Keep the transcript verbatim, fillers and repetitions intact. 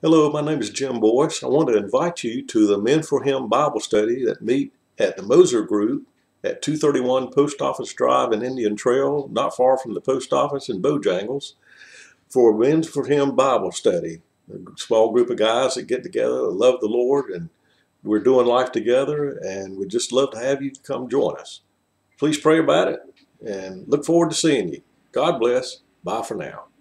Hello, my name is Jim Boyce. I want to invite you to the Men for Him Bible study that meet at the Moser Group at two thirty-one Post Office Drive in Indian Trail, not far from the post office in Bojangles, for Men for Him Bible study. A small group of guys that get together, that love the Lord, and we're doing life together, and we'd just love to have you come join us. Please pray about it, and look forward to seeing you. God bless. Bye for now.